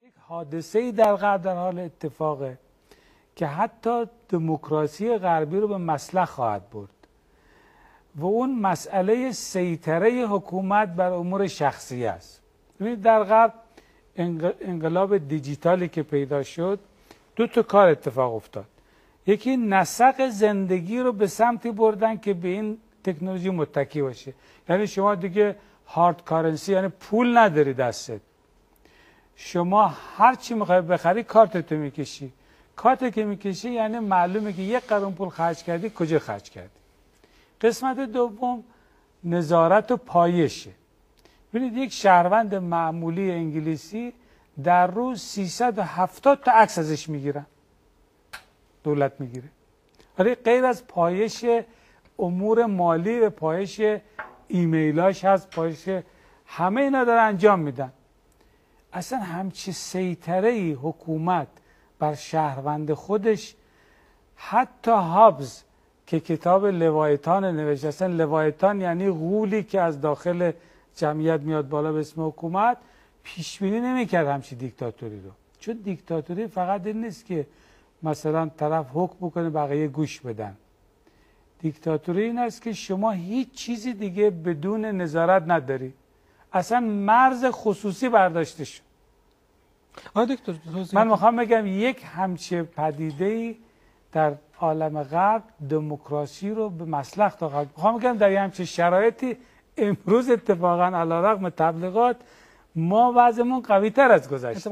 یک حادثه‌ای در غرب در حال اتفاقه که حتی دموکراسی غربی رو به مسلخ خواهد برد و اون مسئله سیطره حکومت بر امور شخصی است. ببینید در غرب انقلاب دیجیتالی که پیدا شد دو تا کار اتفاق افتاد. یکی نسق زندگی رو به سمتی بردن که به این تکنولوژی متکی باشه، یعنی شما دیگه هارد کارنسی یعنی پول نداری دستت، شما هر چی میخوای بخری کارتتو میکشی، کارت که میکشی یعنی معلومه که 1 قرون پول خرج کردی کجا خرج کردی. قسمت دوم نظارت و پایشه. ببینید یک شهروند معمولی انگلیسی در روز 370 تا عکس ازش میگیرن، دولت میگیره. ولی غیر از پایش امور مالی و پایش ایمیلاش هست، پایش همه اینا داره انجام میدن. اصلا همچی سیطره‌ای حکومت بر شهروند خودش، حتی هابز که کتاب لوایتان نوشته، اصلا لوایتان یعنی غولی که از داخل جمعیت میاد بالا به اسم حکومت، پیش بینی نمیکرد همچی دیکتاتوری رو. چون دیکتاتوری فقط این نیست که مثلا طرف حکم بکنه بقیه گوش بدن. دیکتاتوری این است که شما هیچ چیزی دیگه بدون نظارت نداری، اصلا مرز خصوصی برداشته شد. من میخوام بگم یک همچه پدیده‌ای در عالم غرب دموکراسی رو به مسلخ تا میخوام بگم در همچه شرایطی امروز اتفاقا علیرغم تبلیغات ما وضعمون قوی تر از گذشته.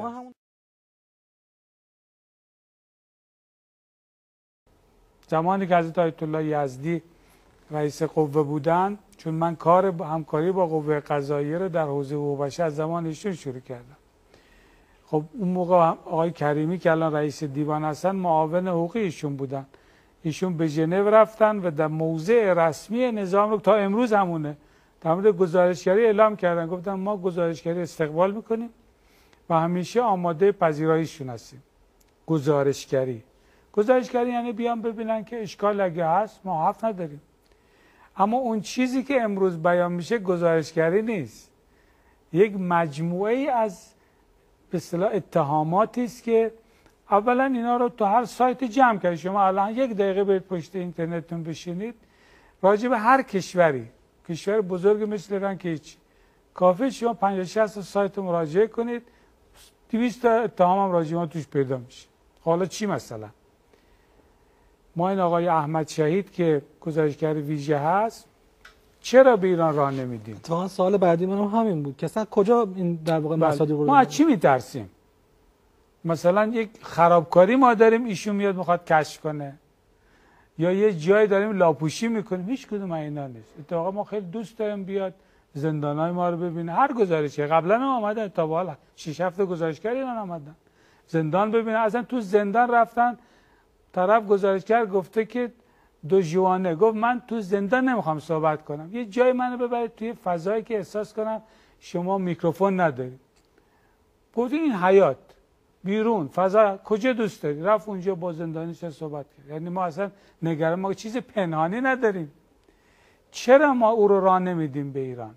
زمانی که حضرت آیت الله یزدی رئیس قوه بودن، چون من کار همکاری با قوه قضاییه رو در حوزه حقوق بشر از زمان ایشون شروع کردم. خب اون موقع آقای کریمی که الان رئیس دیوان هستن معاون حقوقی ایشون بودن. ایشون به ژنو رفتن و در موضع رسمی نظام رو تا امروز همونه در مورد گزارشگری اعلام کردن، گفتن ما گزارشگری استقبال میکنیم و همیشه آماده پذیراییشون هستیم. گزارشگری یعنی بیان ببینن که اشکال اگه هست ما حرف نداریم. اما اون چیزی که امروز بیان میشه گزارشگری نیست، یک مجموعه ای از به اصطلاح اتهاماتی است که اولا اینا رو تو هر سایت جمع کردید. شما الان 1 دقیقه برید پشت اینترنتتون بشینید راجع به هر کشوری، کشور بزرگ مثل ایران که هیچ کافی شما 50 60 سایت مراجعه کنید، 200 تا اتهام هم راجع ما توش پیدا میشه. حالا چی مثلا ما این آقای احمد شهید که گزارشگر ویژه هست چرا به ایران راه نمیدیم؟ اتفاقا سوال بعدی من هم همین بود که اصلا کجا این در واقع مصادیق رو ما از چی میترسیم؟ مثلا یک خرابکاری ما داریم ایشون میاد میخواد کشف کنه، یا یه جایی داریم لاپوشی میکنیم، هیچ کدوم اینا نیست. اتفاقا ما خیلی دوست داریم بیاد زندانای ما رو ببینه. هر گزارشی قبلا هم اومدن، تا حالا 6 7 گزارشگر ایران اومدن زندان ببینه. اصلا تو زندان رفتن، طرف گزارشگر گفته که دو جوانه گفت من تو زندان نمیخوام صحبت کنم، یه جای منو ببرید توی فضایی که احساس کنم شما میکروفون ندارید. گفت این حیات بیرون فضا کجا دوست داری؟ رفت اونجا با زندانیش صحبت کرد. یعنی ما اصلا نگران، ما چیز پنهانی نداریم. چرا ما او رو راه نمیدیم به ایران؟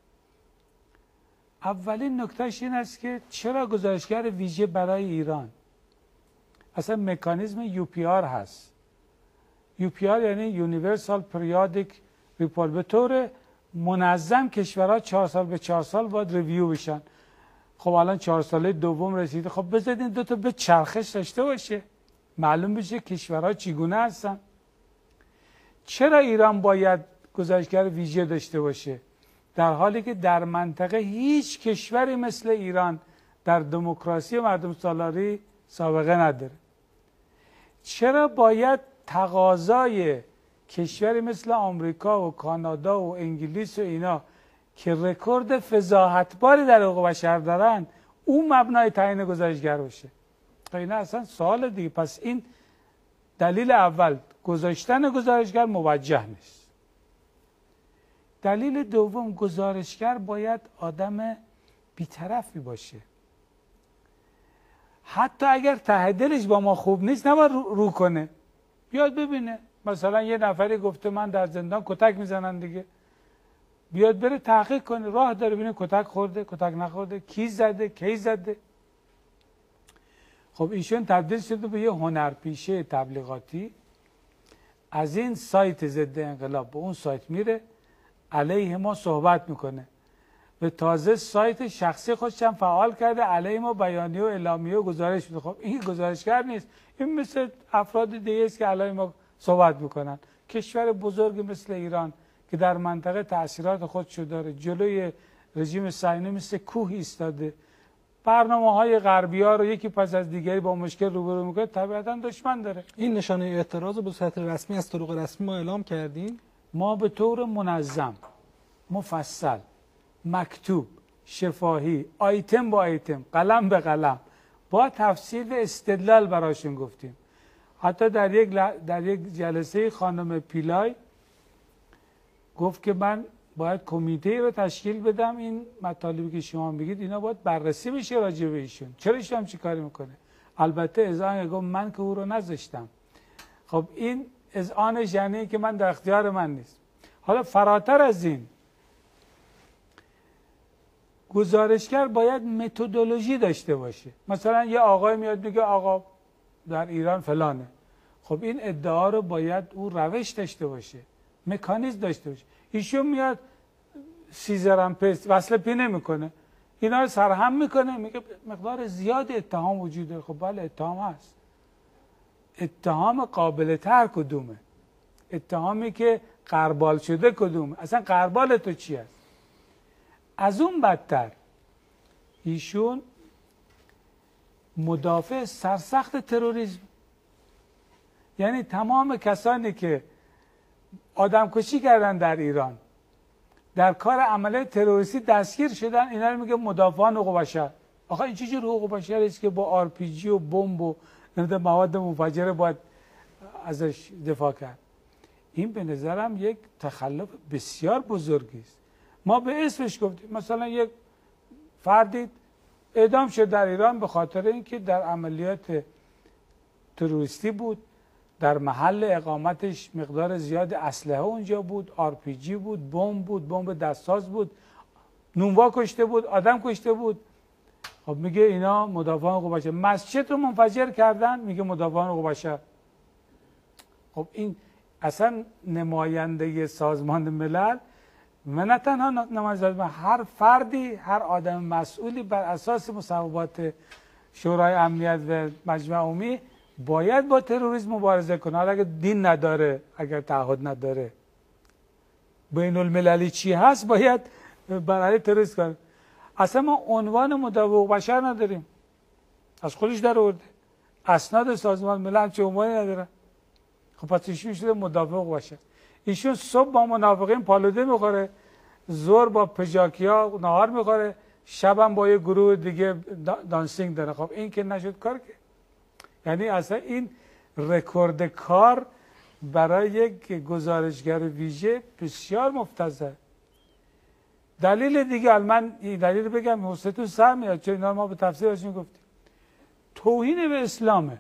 اولین نکتهش این است که چرا گزارشگر ویژه برای ایران؟ اصلا مکانیزم UPR هست. UPR یعنی Universal Periodic Report. به طور منظم کشورها 4 سال به 4 سال باید ریویو بشن. خب الان 4 ساله دوم رسیده، خب بذارید این 2 تا به چرخش داشته باشه، معلوم بشه کشورها چگونه هستن. چرا ایران باید گزارشگر ویژه داشته باشه در حالی که در منطقه هیچ کشوری مثل ایران در دموکراسی و مردم سالاری سابقه نداره؟ چرا باید تقاضای کشوری مثل آمریکا و کانادا و انگلیس و اینا که رکورد فضاحتباری در حقوق بشر دارن اون مبنای تعیین گزارشگر باشه؟ این اصلا سوال دیگه. پس این دلیل اول، گذاشتن گزارشگر موجه نیست. دلیل دوم، گزارشگر باید آدم بی‌طرفی باشه. حتی اگر ته دلش با ما خوب نیست نباید رو کنه، بیاد ببینه. مثلا یه نفری گفته من در زندان کتک میزنن دیگه، بیاد بره تحقیق کنه، راه داره ببینه کتک خورده کتک نخورده، کی زده کی زده. خب ایشون تبدیل شده به یه هنرپیشه تبلیغاتی. از این سایت ضد انقلاب به اون سایت میره، علیه ما صحبت میکنه. به تازه سایت شخصی خودش هم فعال کرده، علیه ما بیانیه و اعلامیه و گزارش میده. خب این گزارشگر نیست، این مثل افراد دیگه است که علیه ما صحبت میکنن. کشور بزرگ مثل ایران که در منطقه تأثیرات خودشو داره، جلوی رژیم صهیونی مثل کوه ایستاده، برنامه‌های غربی‌ها رو یکی پس از دیگری با مشکل روبرو میکنه، طبیعتاً دشمن داره. این نشانه اعتراض رو به صورت رسمی از طرق رسمی ما اعلام کردیم. ما به طور منظم، مفصل، مکتوب، شفاهی، آیتم با آیتم، قلم به قلم، با تفصیل و استدلال براشون گفتیم. حتی در یک جلسه خانم پیلای گفت که من باید کمیته رو تشکیل بدم، این مطالبی که شما میگید اینا باید بررسی بشه راجع به ایشون. چرا ایشون چی کاری میکنه؟ البته اذعان گفت من که او رو نذاشتم. خب این اذعانش یعنی که من در اختیار من نیست. حالا فراتر از این، گزارشگر باید متدولوژی داشته باشه. مثلا یه آقای میاد میگه آقا در ایران فلانه. خب این ادعا رو باید او روش داشته باشه، مکانیزم داشته باشه. ایشون میاد سیزرم پست وصل پی نمیکنه، اینا رو سرهم میکنه، میگه مقدار زیاد اتهام وجود داره. خب بله اتهام هست. اتهام قابل تر کدومه؟ اتهامی که غربال شده کدومه؟ اصلا غربال تو چی هست؟ از اون بدتر ایشون مدافع سرسخت تروریسم، یعنی تمام کسانی که آدمکشی کردن در ایران، در کار عملیات تروریستی دستگیر شدن، اینا رو میگه مدافعان حقوق بشر. آخه این چه جور حقوق بشر است که با آر پی جی و بمب و مواد منفجره باید ازش دفاع کرد؟ این به نظرم یک تخلف بسیار بزرگی است. ما به اسمش گفتیم. مثلا یک فردی اعدام شد در ایران به خاطر اینکه در عملیات تروریستی بود، در محل اقامتش مقدار زیاد اسلحه اونجا بود، آر پی جی بود، بمب بود، بمب دستساز بود، نونوا کشته بود، آدم کشته بود. خب میگه اینا مدافعان حقوق بشر. مسجد رو منفجر کردن، میگه مدافعان حقوق بشر. خب این اصلا نماینده سازمان ملل و نه تنها نماینده سازمان، هر فردی، هر آدم مسئولی بر اساس مصوبات شورای امنیت و مجمع عمومی باید با تروریسم مبارزه کنه. حالا اگر دین نداره، اگر تعهد نداره، بین المللی چی هست، باید برای تروریسم کنه. اصلا ما عنوان مدافع حقوق بشر نداریم، از خودش در آورده. اسناد سازمان ملل چه عنوانی نداره. خب پس ایشون شده مدافع حقوق بشر. ایشون صبح با منافقین پالوده میخوره، ظهر با پژاکیا نهار میخوره، شبم با یه گروه دیگه دانسینگ داره. خب این که نشد کار که. یعنی اصلا این رکورد کار برای یک گزارشگر ویژه بسیار مفتضح. دلیل دیگه، من این دلیل بگم حوصلتون سر میاد، چون اینا ما به تفسیر ازش گفتیم. توهین به اسلامه.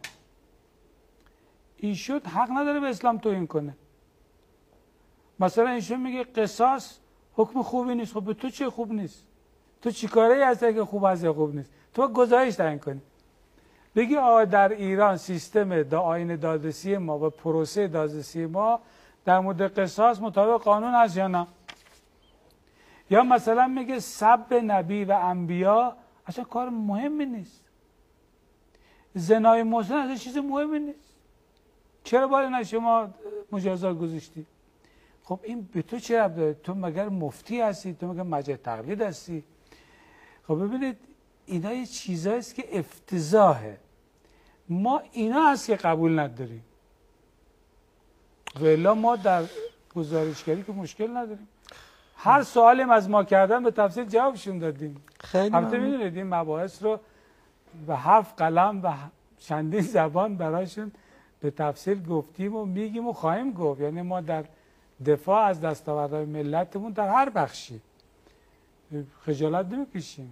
ایشون حق نداره به اسلام توهین کنه. مثلا ایشون میگه قصاص حکم خوبی نیست. خب به تو چه خوب نیست؟ تو چیکاره هستی که خوب هست یا خوب نیست؟ تو گزارش تعیین کنی. بگی آقا در ایران سیستم آیین دادرسی ما و پروسه دادرسی ما در مورد قصاص مطابق قانون هست یا نه؟ یا مثلا میگه سب نبی و انبیا اصلا کار مهمی نیست. زنای محسن اصلا چیز مهمی نیست. چرا باید نه شما مجازات گذاشتی؟ خب این به تو چه ربط داره؟ تو مگر مفتی هستی؟ تو مگر مجید تقلید هستی؟ خب ببینید اینا یه چیزاییست که افتضاحه. ما اینا هست که قبول نداریم. ولی ما در گزارشگری که مشکل نداریم. هر سوالیم از ما کردن به تفصیل جوابشون دادیم. خیلی البته میدونید این مباحث رو به 7 قلم و چندین زبان براشون به تفصیل گفتیم و میگیم و خواهیم گفت. یعنی ما در دفاع از دستاوردهای ملتمون در هر بخشی خجالت نمیکشیم.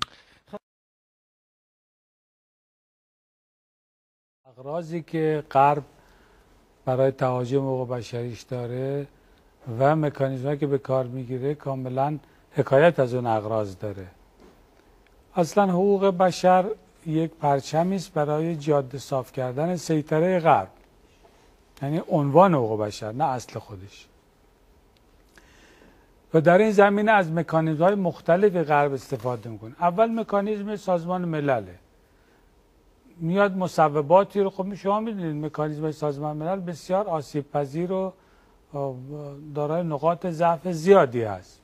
اغراضی که غرب برای تهاجم حقوق بشریش داره و مکانیزمایی که به کار میگیره کاملا حکایت از اون اغراض داره. اصلا حقوق بشر یک پرچمی است برای جاده صاف کردن سیطره غرب، یعنی عنوان حقوق بشر نه اصل خودش. و در این زمینه از مکانیزم‌های مختلفی غرب استفاده میکنه. اول مکانیزم سازمان ملله، میاد مصوباتی رو، خب شما میدونید مکانیزم سازمان ملل بسیار آسیب پذیر و دارای نقاط ضعف زیادی هست.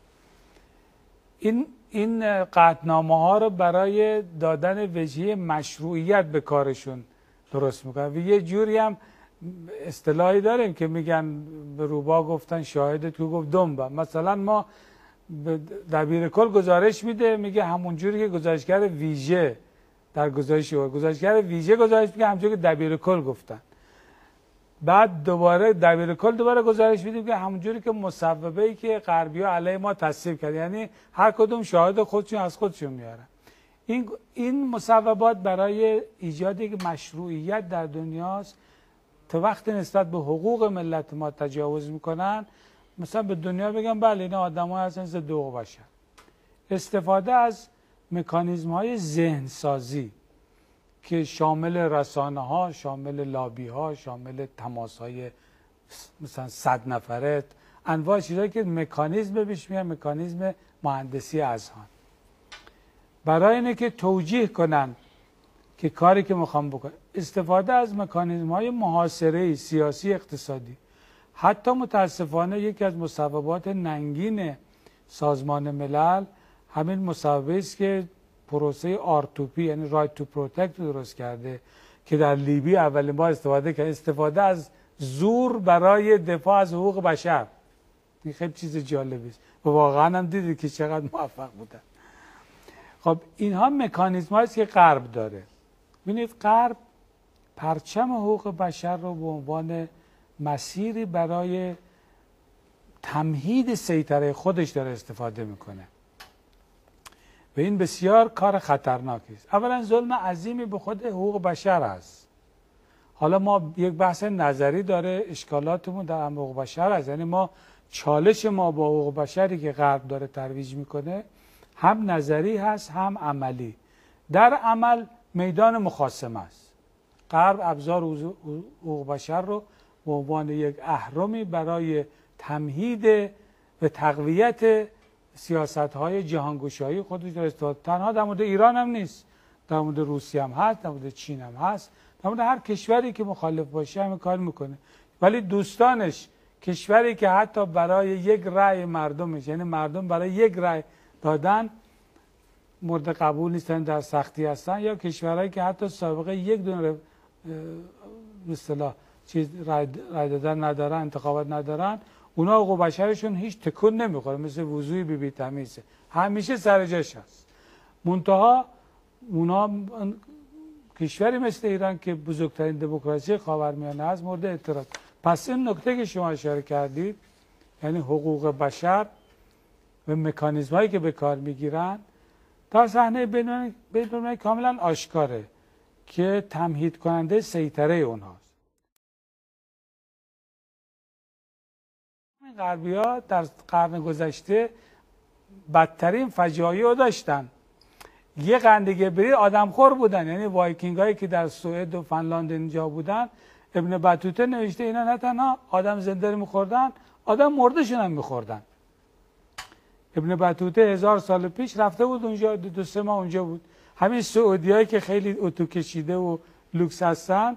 این قطعنامه ها رو برای دادن وجهه مشروعیت به کارشون درست میکنن و یه جوری هم اصطلاحی داریم که میگن به روبا گفتن شاهد تو گفت دنبه. مثلا ما دبیر کل گزارش میده، میگه همون جوری که گزارشگر ویژه در گزارشگر ویژه گزارش میگه همونجوری که دبیر کل گفتن. بعد دوباره دبیر کل دوباره گزارش میده که همونجوری که مصوبه‌ای که غربی‌ها علیه ما تصویب کرد، یعنی هر کدوم شاهد خودشون از خودشون میارن. این مصوبات برای ایجاد یک مشروعیت در دنیاست. تا وقتی نسبت به حقوق ملت ما تجاوز میکنن، مثلا به دنیا بگن بله اینا آدم‌ها هستن ضد حقوق بشر. استفاده از مکانیزم‌های ذهن‌سازی که شامل رسانه‌ها، شامل لابی‌ها، شامل تماس‌های مثلا 100 نفره، انواع چیزایی که مکانیزم بهش میگن مکانیزم مهندسی اذهان، برای اینه که توجیه کنن که کاری که میخوام بکنن. استفاده از مکانیزم‌های محاصره سیاسی اقتصادی. حتی متاسفانه یکی از مصوبات ننگین سازمان ملل همین مصوبه است که پروسه R2P یعنی Right to Protect درست کرده که در لیبی اولین بار استفاده کرد، استفاده از زور برای دفاع از حقوق بشر. این خیلی چیز جالبی است و واقعا هم دیدید که چقدر موفق بودن. خب اینها مکانیزم هاییست که غرب داره. ببینید غرب پرچم حقوق بشر رو به عنوان مسیری برای تمهید سیطره خودش داره استفاده میکنه و این بسیار کار خطرناکی است. اولا ظلم عظیمی به خود حقوق بشر است. حالا ما یک بحث نظری داره، اشکالاتمون در امر حقوق بشر است، یعنی ما چالش ما با حقوق بشری که غرب داره ترویج میکنه هم نظری هست هم عملی. در عمل میدان مخاصمه است. غرب ابزار حقوق بشر رو به عنوان یک اهرمی برای تمهید و تقویت سیاست‌های جهانگشایی خودش داره استفاده. تنها در مورد ایران هم نیست، در مورد روسیه هم هست، در مورد چین هم هست، در مورد هر کشوری که مخالف باشه همین کار میکنه. ولی دوستانش، کشوری که حتی برای یک رأی مردمش، یعنی مردم برای یک رأی دادن مورد قبول نیستن، در سختی هستن، یا کشورهایی که حتی سابقه یک دونه به اصطلاح چیز رأی دادن ندارن، انتخابات ندارن، اونا حقوق بشرشون هیچ تکون نمیخوره، مثل وضوی بی تمیزه، همیشه سر جاش هست. منتها اونا کشوری مثل ایران که بزرگترین دموکراسی خاورمیانه است مورد اعتراض. پس این نکته که شما اشاره کردید، یعنی حقوق بشر و مکانیزمایی که به کار میگیرن در صحنه بین‌المللی کاملا آشکاره که تمهید کننده سیطره اونهاست. غربی‌ها در قرن گذشته بدترین فجایع رو داشتن. یه قندگبری آدمخور بودن، یعنی وایکینگ هایی که در سوئد و فنلاند اینجا بودن. ابن بطوطه نوشته اینا نه تنها آدم زنده میخوردن، آدم مردهشون هم میخوردن. ابن بطوطه 1000 سال پیش رفته بود اونجا، 2-3 ماه اونجا بود. همین سعودی هایی که خیلی اتو کشیده و لوکس هستن،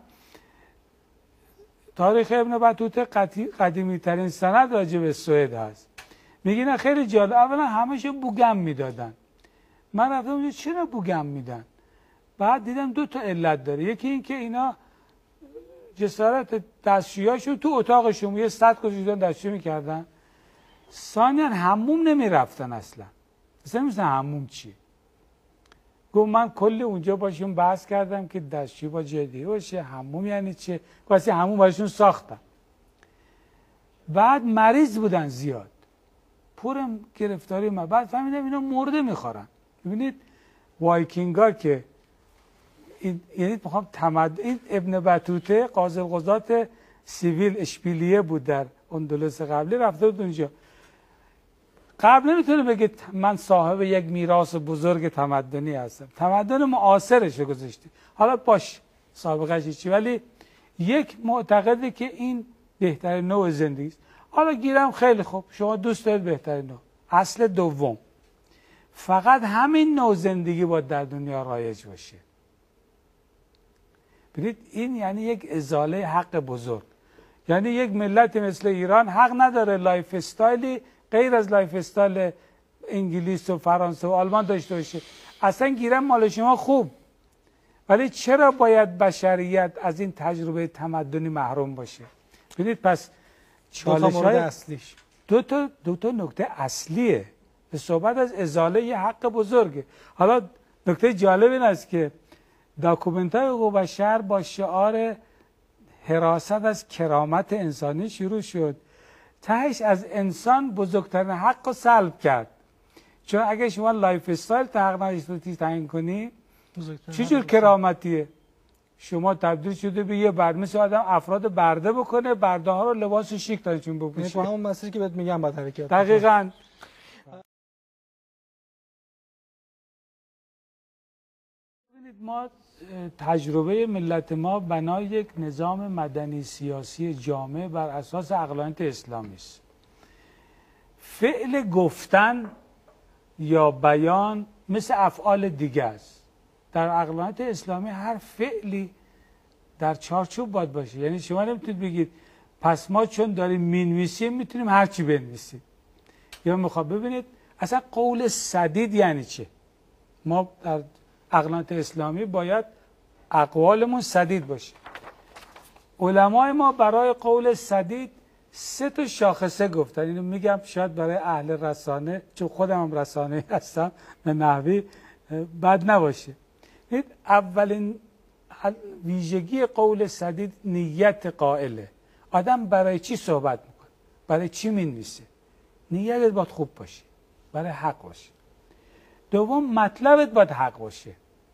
تاریخ ابن بطوطه قدیمی ترین سند راجع به سوئد هست. میگن خیلی جالب، اولا همه‌شو بوگم میدادن. من رفتم اونجا چرا بوگم میدن؟ بعد دیدم 2 تا علت داره. یکی این که اینا جسارت دستشویاشون تو اتاقشون یه سطح گذاشتن دستشویی میکردن. ثانیاً حموم نمیرفتن اصلا مثلا حموم چیه؟ گفت من کل اونجا باشون بحث کردم که دستشویی با جدی باشه، حموم یعنی چیه؟ واسه حموم براشون ساختم. بعد مریض بودن زیاد، پرم گرفتاری ما. بعد فهمیدم اینا مرده میخورن. ببینید وایکینگا که یعنی میخوام این ابن بطوطه قاضی القضات سیویل اشبیلیه بود در اندلس قبلی، رفته بود اونجا. غرب نمیتونه بگه من صاحب یک میراث بزرگ تمدنی هستم. تمدن معاصرش رو گذاشته، حالا باش سابقه‌اش چی، ولی یک معتقده که این بهترین نوع زندگی است. حالا گیرم خیلی خوب، شما دوست دارید بهترین نوع. اصل دوم، فقط همین نوع زندگی باید در دنیا رایج باشه. ببینید این یعنی یک ازاله حق بزرگ. یعنی یک ملت مثل ایران حق نداره لایف استایلی غیر از لایف استایل انگلیس و فرانسه و آلمان داشته باشه. اصلا گیرم مال شما خوب، ولی چرا باید بشریت از این تجربه تمدنی محروم باشه؟ ببینید پس چالش‌های اصلیش دو تا نکته اصلیه. به صحبت از ازاله یه حق بزرگه. حالا نکته جالب این است که داکومنت‌های حقوق بشر با شعار حراست از کرامت انسانی شروع شد، تهش از انسان بزرگترین حق رو سلب کرد. چون اگه شما لایف استایل حق نداشتی تعیین کنی، چه جور کرامتیه؟ شما تبدیل شده به یه مثل آدم افراد برده بکنه، برده ها رو لباس شیک دارشون بپوشه. همون مسئله که بهت میگم باید حرکت. دقیقاً. ما تجربه ملت ما بنای یک نظام مدنی سیاسی جامع بر اساس عقلانیت اسلامی است. فعل گفتن یا بیان مثل افعال دیگه است. در عقلانیت اسلامی هر فعلی در چارچوب باید باشه. یعنی شما نمیتونید بگید پس ما چون داریم مینویسیم میتونیم هر چی بنویسیم. یا میخواد ببینید اصلا قول سدید یعنی چه؟ ما در عقلانیت اسلامی باید اقوالمون سدید باشه. علمای ما برای قول سدید 3 تا شاخصه گفتن. اینو میگم شاید برای اهل رسانه، چون خودم هم رسانه هستم به نحوی بد نباشه. اولین ویژگی قول سدید نیت قائله. آدم برای چی صحبت میکنه؟ برای چی مینویسه؟ نیتت باید خوب باشه، برای حق باشه. دوم مطلبت باید حق باشه.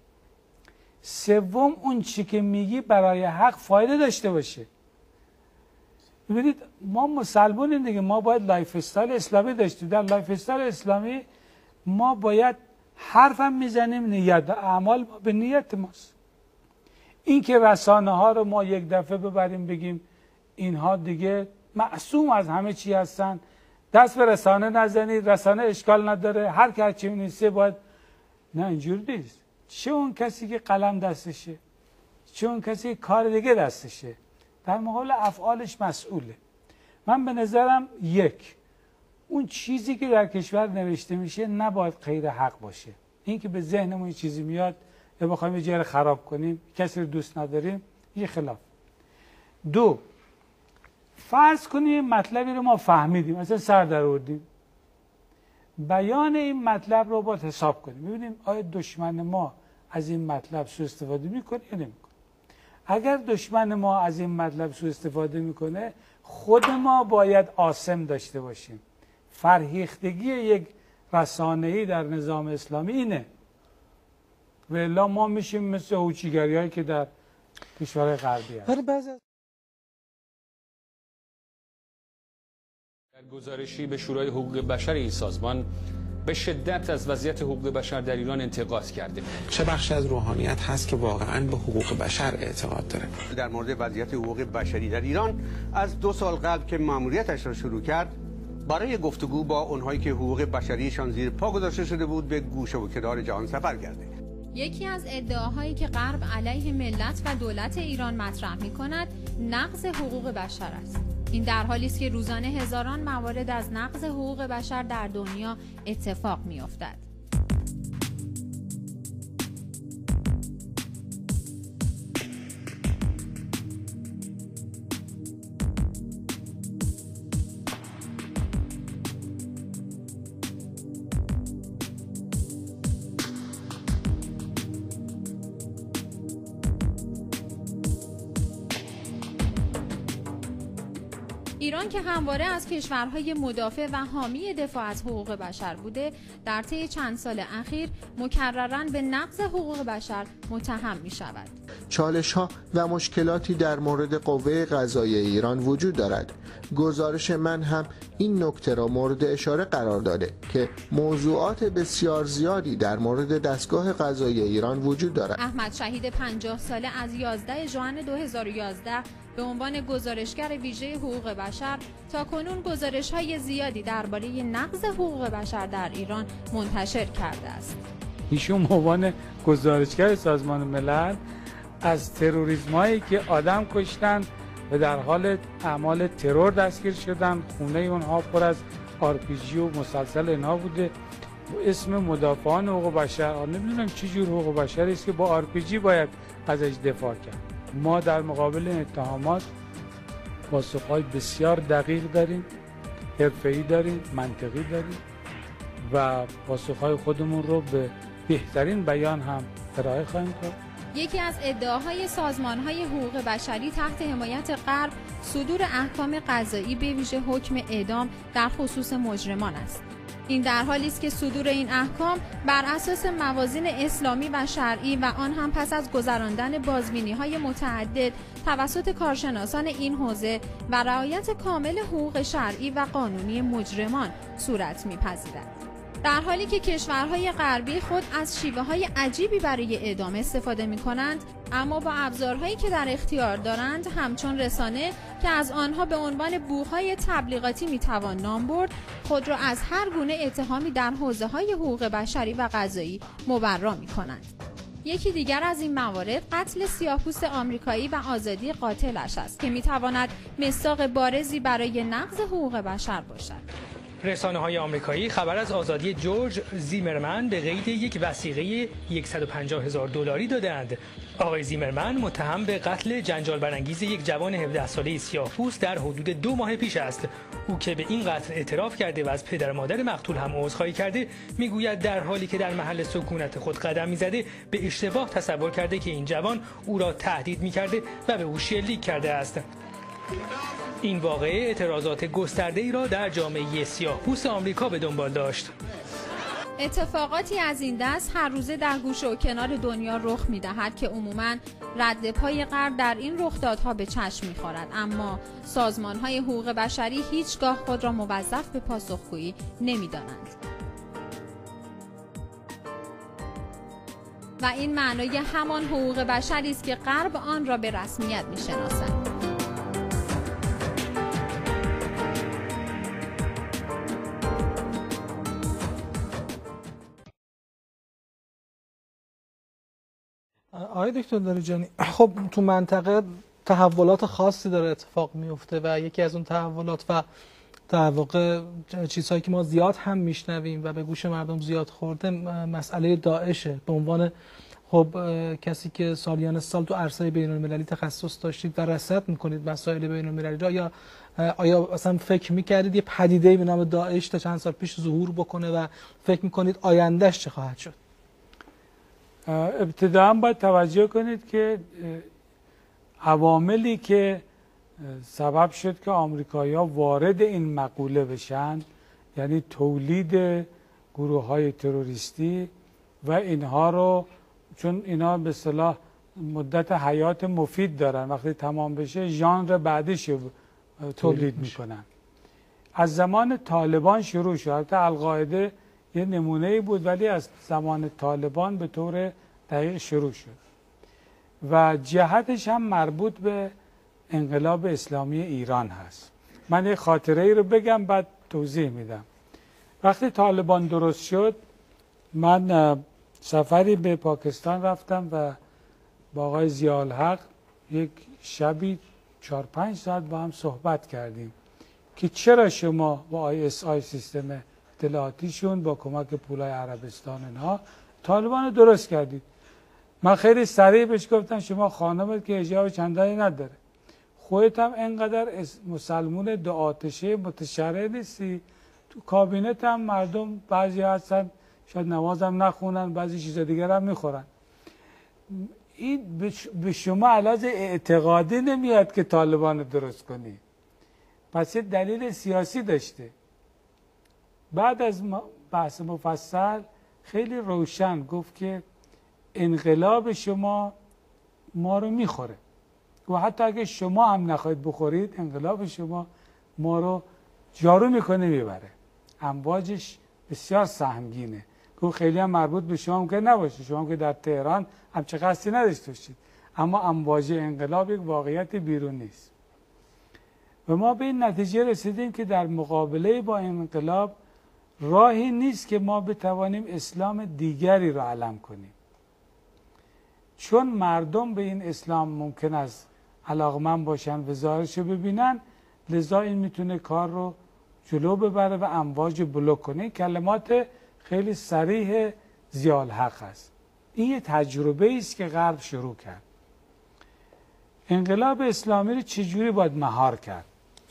سوم اون چی که میگی برای حق فایده داشته باشه. ببینید ما مسلمانیم دیگه، ما باید لایف استایل اسلامی داشتیم. در لایف استایل اسلامی ما باید حرفم میزنیم، نیت اعمال به نیت ماست. این که رسانه ها رو ما یک دفعه ببریم بگیم اینها دیگه معصوم از همه چی هستن، دست به رسانه نزنید، رسانه اشکال نداره، هر که هرچی می‌نویسه باید، نه اینجور نیست. چه اون کسی که قلم دستشه، چه اون کسی که کار دیگه دستشه، در مقابل افعالش مسئوله. من به نظرم اون چیزی که در کشور نوشته میشه نباید غیر حق باشه. این که به ذهنمون چیزی میاد یا بخوایم یه جای خراب کنیم، کسی رو دوست نداریم، یه خلاف. 2 فرض کنیم مطلبی رو ما فهمیدیم، مثلا سر در آوردیم، بیان این مطلب رو باید حساب کنیم، ببینیم آیا دشمن ما از این مطلب سوء استفاده میکنه یا نمیکنه. اگر دشمن ما از این مطلب سوء استفاده میکنه، خود ما باید آثم داشته باشیم. فرهیختگی یک رسانه‌ای در نظام اسلامی اینه. و الا ما میشیم مثل هوچیگری‌هایی که در کشورهای غربی هست. در گزارشی به شورای حقوق بشر این سازمان به شدت از وضعیت حقوق بشر در ایران انتقاد کرده. چه بخشی از روحانیت هست که واقعاً به حقوق بشر اعتقاد داره؟ در مورد وضعیت حقوق بشری در ایران از 2 سال قبل که مأموریتش را شروع کرد، برای گفتگو با اونهایی که حقوق بشریشان زیر پا گذاشته شده بود به گوشه و کنار جهان سفر کرده. یکی از ادعاهایی که غرب علیه ملت و دولت ایران مطرح می‌کند، نقض حقوق بشر است. این در حالی است که روزانه هزاران موارد از نقض حقوق بشر در دنیا اتفاق می‌افتد. ایران که همواره از کشورهای مدافع و حامی دفاع از حقوق بشر بوده، در طی چند سال اخیر مکرراً به نقض حقوق بشر متهم می شود. چالش‌ها و مشکلاتی در مورد قوه قضاییه ایران وجود دارد گزارش من هم این نکته را مورد اشاره قرار داده که موضوعات بسیار زیادی در مورد دستگاه قضایی ایران وجود دارد. احمد شهید 50 ساله از 11 ژوئن 2011 به عنوان گزارشگر ویژه حقوق بشر تاکنون گزارش‌های زیادی درباره نقض حقوق بشر در ایران منتشر کرده است. ایشون به عنوان گزارشگر سازمان ملل از تروریسم‌هایی که آدم کشتن و در حال اعمال ترور دستگیر شدن، خونه اونها پر از RPG و مسلسل اینها بوده، اسم مدافعان حقوق بشر. نمیدونم چه جور حقوق بشری است که با RPG باید ازش دفاع کرد. ما در مقابل این اتهامات پاسخ‌های بسیار دقیق داریم، حرفه‌ای داریم، منطقی داریم و پاسخ‌های خودمون رو به بهترین بیان هم ارائه خواهیم کرد. یکی از ادعاهای سازمان‌های حقوق بشری تحت حمایت غرب صدور احکام قضایی به ویژه حکم اعدام در خصوص مجرمان است. این در حالی است که صدور این احکام بر اساس موازین اسلامی و شرعی و آن هم پس از گذراندن بازبینی‌های متعدد توسط کارشناسان این حوزه و رعایت کامل حقوق شرعی و قانونی مجرمان صورت می‌پذیرد. در حالی که کشورهای غربی خود از شیوه‌های عجیبی برای اعدام استفاده می‌کنند، اما با ابزارهایی که در اختیار دارند همچون رسانه که از آنها به عنوان بوهای تبلیغاتی می‌توان نام برد، خود را از هر گونه اتهامی در حوزه‌های حقوق بشری و قضایی مبرا می‌کنند. یکی دیگر از این موارد قتل سیاه‌پوست آمریکایی و آزادی قاتلش است که می‌تواند مصداق بارزی برای نقض حقوق بشر باشد. رسانه‌های آمریکایی خبر از آزادی جورج زیمرمن به قید یک وثیقه $150,000 دادند. آقای زیمرمن متهم به قتل جنجال برانگیز یک جوان 17 ساله سیاه‌پوست در حدود 2 ماه پیش است. او که به این قتل اعتراف کرده و از پدر و مادر مقتول هم عذرخواهی کرده، میگوید در حالی که در محل سکونت خود قدم می‌زده به اشتباه تصور کرده که این جوان او را تهدید می‌کرده و به او شلیک کرده است. این واقعه اعتراضات گسترده‌ای را در جامعه سیاه‌پوست آمریکا به دنبال داشت. اتفاقاتی از این دست هر روزه در گوشه و کنار دنیا رخ می‌دهد که عموماً رد پای غرب در این رخدادها به چشم می‌خورد، اما سازمان‌های حقوق بشری هیچگاه خود را موظف به پاسخگویی نمی‌دانند. و این معنای همان حقوق بشری است که غرب آن را به رسمیت می‌شناسد. آقای دکتر لاریجانی، خب تو منطقه تحولات خاصی داره اتفاق میفته و یکی از اون تحولات و در واقع چیزهایی که ما زیاد هم میشنویم و به گوش مردم زیاد خورده مسئله داعشه. به عنوان خب کسی که سالیان سال تو عرصه بین‌المللی تخصص داشتید و رصد میکنید مسائل بین‌المللی را، یا آیا اصلا فکر میکردید یه پدیده‌ای به نام داعش تا چند سال پیش ظهور بکنه و فکر میکنید آیندهش چه خواهد شد؟ ابتداً باید توجه کنید که عواملی که سبب شد که آمریکایی‌ها وارد این مقوله بشن، یعنی تولید گروه‌های تروریستی و اینها رو، چون اینا به اصطلاح مدت حیات مفید دارن، وقتی تمام بشه ژانر بعدیش تولید میکنن. از زمان طالبان شروع شد. البته القاعده یه نمونه‌ای بود، ولی از زمان طالبان به طور دقیق شروع شد و جهتش هم مربوط به انقلاب اسلامی ایران هست. من یه خاطره ای رو بگم بعد توضیح میدم. وقتی طالبان درست شد، من سفری به پاکستان رفتم و با آقای ضیاءالحق یک شبی 4-5 ساعت با هم صحبت کردیم که چرا شما با ISI سیستم اطلاعاتیشون با کمک پولای عربستان اینها طالبان رو درست کردید. من خیلی سریع بهش گفتم شما خانمت که حجاب چندانی نداره، خودت هم اینقدر مسلمون دو آتشه متشرع نیستی، تو کابینت هم مردم بعضی هستن شاید نمازم نخونن، بعضی چیز دیگر هم میخورن. این به شما علاوه اعتقادی نمیاد که طالبان رو درست کنی، پس یه دلیل سیاسی داشته. بعد از بحث مفصل خیلی روشن گفت که انقلاب شما ما رو میخوره و حتی اگه شما هم نخواهید بخورید انقلاب شما ما رو جارو میکنه میبره. امواجش بسیار سهمگینه. گفت خیلی هم مربوط به شما که نباشه، شما که در تهران همچه قصدی نداشته باشید، اما امواج انقلاب یک واقعیت بیرونی است. و ما به این نتیجه رسیدیم که در مقابله با انقلاب راهی نیست که ما بتوانیم اسلام دیگری را علم کنیم، چون مردم به این اسلام ممکن است علاقمند باشن و ظاهرش رو ببینن، لذا این میتونه کار رو جلو ببره و امواج بلوک کنه. کلمات خیلی صریح ضیاءالحق است. این یه تجربه است که غرب شروع کرد. انقلاب اسلامی رو چجوری باید مهار کرد؟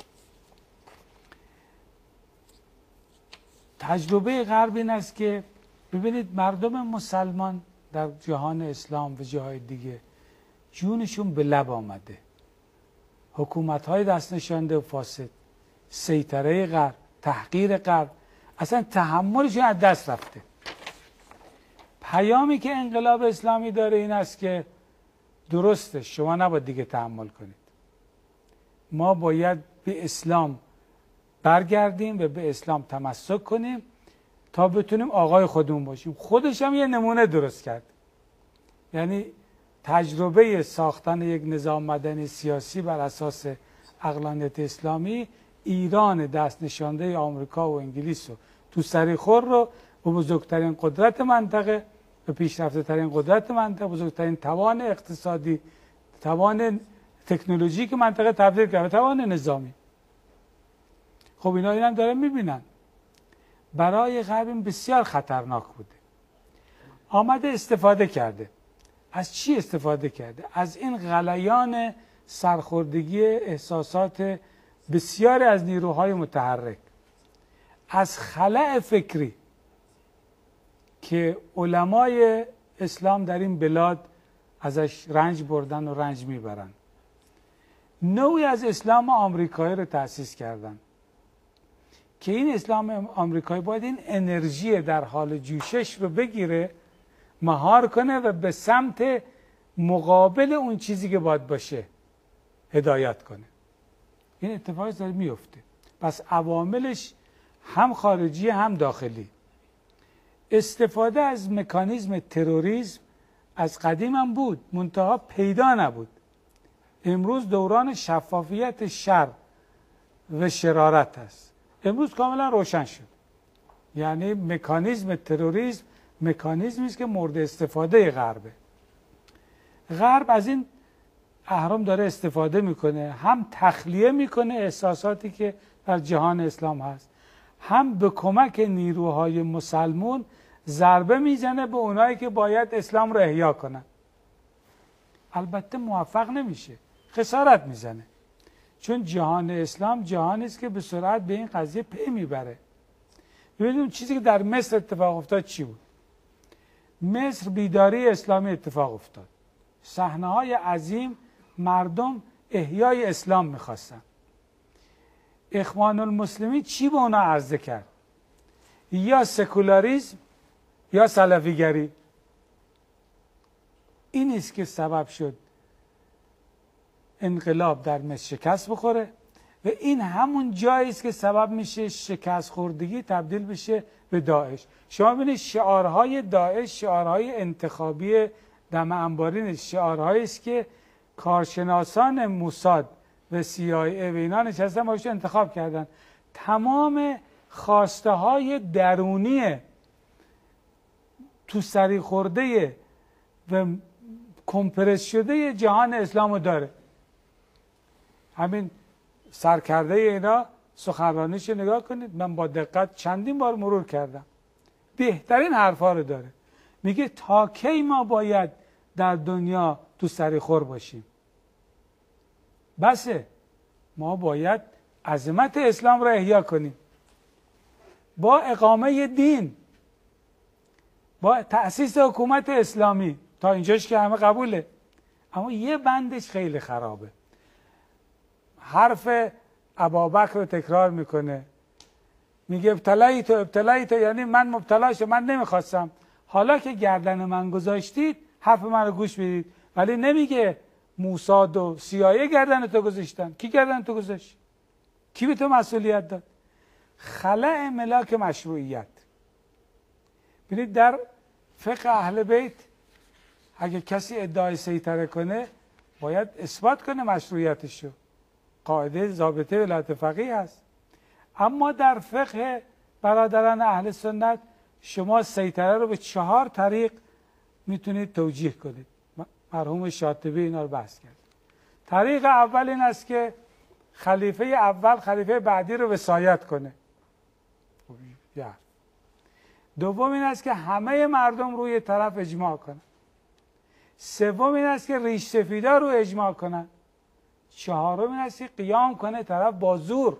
تجربه غرب این است که ببینید مردم مسلمان در جهان اسلام و جاهای دیگه جونشون به لب آمده. حکومت‌های دست نشانده و فاسد، سیطره غرب، تحقیر غرب، اصلا تحملشون از دست رفته. پیامی که انقلاب اسلامی داره این است که درسته شما نباید دیگه تحمل کنید، ما باید به اسلام برگردیم و به اسلام تمسک کنیم تا بتونیم آقای خودمون باشیم. خودش هم یه نمونه درست کرد. یعنی تجربه ساختن یک نظام مدنی سیاسی بر اساس عقلانیت اسلامی ایران دست نشانده آمریکا و انگلیس و تو سریخور رو به بزرگترین قدرت منطقه، به پیشرفته ترین قدرت منطقه، بزرگترین توان اقتصادی، توان تکنولوژی که منطقه تبدیل کرد، توان نظامی. خب اینا هم داره میبینن. برای غرب این بسیار خطرناک بوده. آمده استفاده کرده. از چی استفاده کرده؟ از این غلیان سرخوردگی احساسات بسیاری از نیروهای متحرک، از خلأ فکری که علمای اسلام در این بلاد ازش رنج بردن و رنج میبرن. نوعی از اسلام آمریکایی رو تأسیس کردن که این اسلام آمریکایی باید این انرژی در حال جوشش رو بگیره، مهار کنه و به سمت مقابل اون چیزی که باید باشه هدایت کنه. این اتفاقی داره میفته. پس عواملش هم خارجی هم داخلی. استفاده از مکانیزم تروریسم از قدیم هم بود، منتها پیدا نبود. امروز دوران شفافیت شر و شرارت است. امروز کاملا روشن شد. یعنی مکانیزم تروریسم مکانیزمی است که مورد استفاده غربه. غرب از این اهرام داره استفاده میکنه، هم تخلیه میکنه احساساتی که در جهان اسلام هست، هم به کمک نیروهای مسلمون ضربه میزنه به اونایی که باید اسلام رو احیا کنن. البته موفق نمیشه، خسارت میزنه، چون جهان اسلام جهانی است که به سرعت به این قضیه پی میبره. ببینید چیزی که در مصر اتفاق افتاد چی بود؟ مصر بیداری اسلامی اتفاق افتاد. صحنه‌های عظیم، مردم احیای اسلام میخواستن. اخوان المسلمین چی به اونا عرضه کرد؟ یا سکولاریسم یا سلفیگری. این است که سبب شد انقلاب در مصر شکست بخوره و این همون جایی است که سبب میشه شکست خوردگی تبدیل بشه به داعش. شما ببینید شعارهای داعش شعارهای انتخابی دم انباری نیست، شعارهایی است که کارشناسان موساد و CIA و اینا نشستن باش انتخاب کردن. تمام خواسته های درونی تو سری خورده و کمپرس شده جهان اسلامو داره. همین سرکرده اینا سخنرانیش نگاه کنید، من با دقت چندین بار مرور کردم. بهترین حرفا رو داره. میگه تا کی ما باید در دنیا تو سری خور باشیم؟ بسه، ما باید عظمت اسلام رو احیا کنیم با اقامه دین، با تأسیس حکومت اسلامی. تا اینجاش که همه قبوله، اما یه بندش خیلی خرابه. حرف ابابکر رو تکرار میکنه، میگه ابتلایت، یعنی من مبتلا شدم، من نمیخواستم، حالا که گردن من گذاشتید حرف من رو گوش بدید. ولی نمیگه موساد و CIA گردن تو گذاشتن. کی گردن تو گذاشت؟ کی به تو مسئولیت داد؟ خلأ ملاک مشروعیت. ببینید در فقه اهل بیت اگه کسی ادعای سیطره کنه باید اثبات کنه مشروعیتشو، قاعده ضابطه ولایت فقیه هست. اما در فقه برادران اهل سنت شما سیطره رو به 4 طریق میتونید توجیه کنید. مرحوم شاطبی اینا رو بحث کرد. طریق اول این است که خلیفه اول خلیفه بعدی رو وصایت کنه. دوم این است که همه مردم روی طرف اجماع کنن. سوم این است که ریش سفیدا رو اجماع کنن. چهارم این است که قیام کنه طرف با زور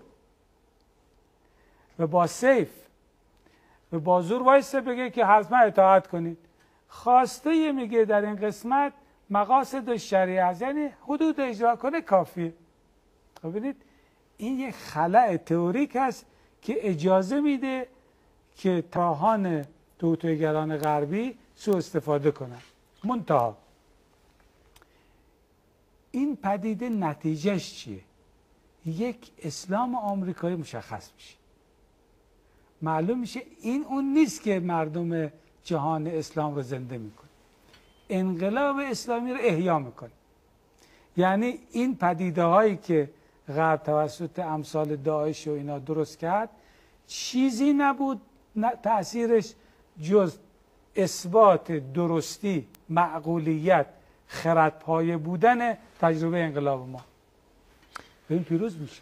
و با سیف و با زور وایسته بگه که حتما اطاعت کنید. خواسته میگه در این قسمت مقاصد شریعه است، یعنی حدود اجرا کنه کافیه. خب ببینید این یک خلأ تئوریک است که اجازه میده که تاهان توطئه‌گران غربی سوء استفاده کنن. منتها این پدیده نتیجهش چیه؟ یک اسلام آمریکایی مشخص میشه. معلوم میشه این اون نیست که مردم جهان اسلام رو زنده میکنه. انقلاب اسلامی رو احیا میکنه. یعنی این پدیده هایی که غرب توسط امثال داعش و اینا درست کرد چیزی نبود تأثیرش جز اثبات درستی، معقولیت، خردپایه بودن تجربه انقلاب ما. این پیروز میشه.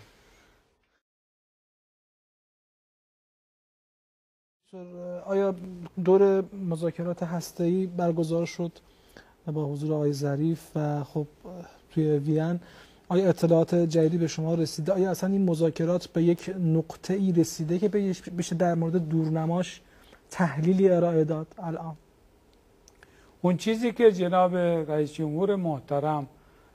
آیا دور مذاکرات هسته‌ای برگزار شد با حضور آقای ظریف و خب توی وین، آیا اطلاعات جدیدی به شما رسیده؟ آیا اصلا این مذاکرات به یک نقطه‌ای رسیده که بشه در مورد دورنماش تحلیلی ارائه داد الان؟ اون چیزی که جناب رئیس جمهور محترم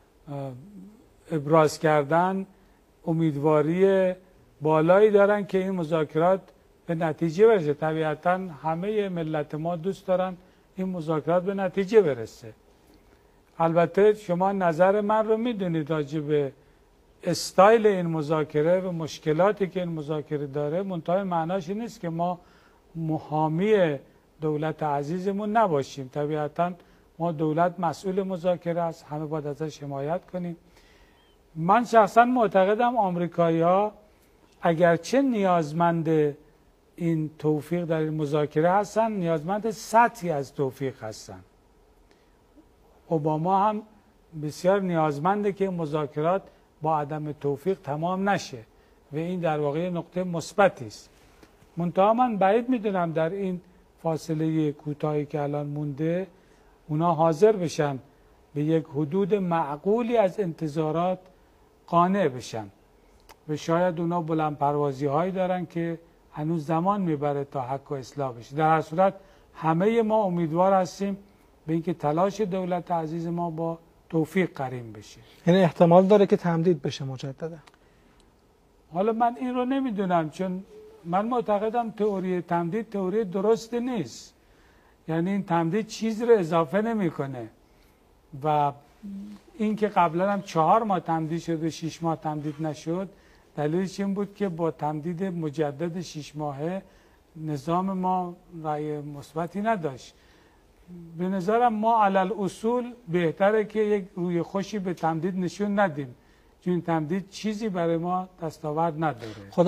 ابراز کردن امیدواری بالایی دارن که این مذاکرات به نتیجه برسه. طبیعتا همه ملت ما دوست دارن این مذاکرات به نتیجه برسه. البته شما نظر من رو میدونید راجع به استایل این مذاکره و مشکلاتی که این مذاکره داره. منتها معناش این نیست که ما محامی دولت عزیزمون نباشیم. طبیعتا ما دولت مسئول مذاکره است، همه باید ازش حمایت کنیم. من شخصا معتقدم آمریکایی‌ها اگرچه نیازمند این توفیق در این مذاکره هستن، نیازمند سطحی از توفیق هستن. اوباما هم بسیار نیازمنده که مذاکرات با عدم توفیق تمام نشه و این در واقع نقطه مثبتی است. منتها من بعید میدونم در این فاصله کوتاهی که الان مونده اونا حاضر بشن به یک حدود معقولی از انتظارات قانع بشن و شاید اونا بلند پروازی هایی دارن که هنوز زمان میبره تا حق و اصلاح بشه. در هر صورت همه ما امیدوار هستیم به اینکه تلاش دولت عزیز ما با توفیق قرین بشه. یعنی احتمال داره که تمدید بشه مجددا؟ حالا من این رو نمیدونم، چون من معتقدم تئوری تمدید تئوری درست نیست. یعنی این تمدید چیزی رو اضافه نمیکنه و این که قبلا هم 4 ماه تمدید شد و 6 ماه تمدید نشد دلیلش این بود که با تمدید مجدد 6 ماهه نظام ما رأی مثبتی نداشت. به نظرم ما علل اصول بهتره که یک روی خوشی به تمدید نشون ندیم، چون تمدید چیزی برای ما دستاورد نداره.